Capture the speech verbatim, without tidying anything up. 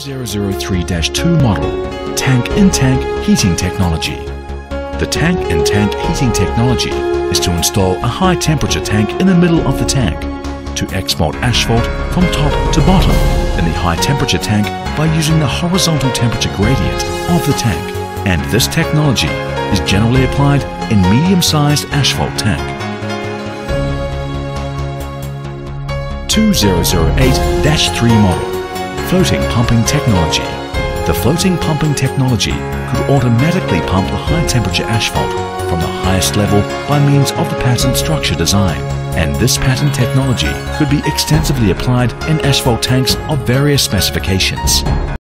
two thousand three dash two model, tank-in-tank heating technology. The tank-in-tank heating technology is to install a high-temperature tank in the middle of the tank to export asphalt from top to bottom in the high-temperature tank by using the horizontal temperature gradient of the tank. And this technology is generally applied in medium-sized asphalt tank. two thousand eight dash three model, floating pumping technology. The floating pumping technology could automatically pump the high-temperature asphalt from the highest level by means of the pattern structure design. And this pattern technology could be extensively applied in asphalt tanks of various specifications.